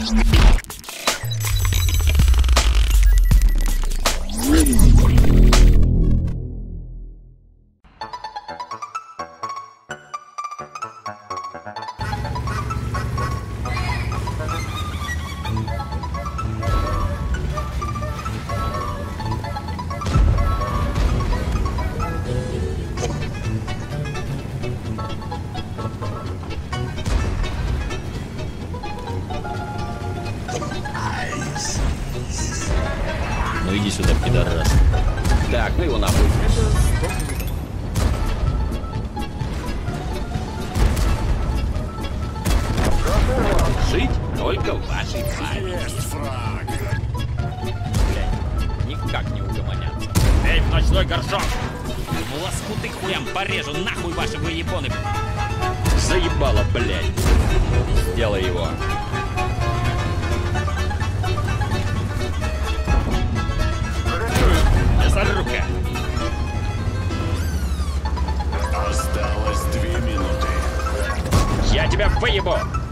Ну иди сюда, пидорас. Так, ну его нахуй. Жить только в вашей памяти. Блядь, никак не угомоняться. Эй, в ночной горшок! В лоскуты хуям порежу, нахуй ваши выебоны! Заебало, блядь! Сделай его. Мясорубка! Осталось 2 минуты. Я тебя выебу!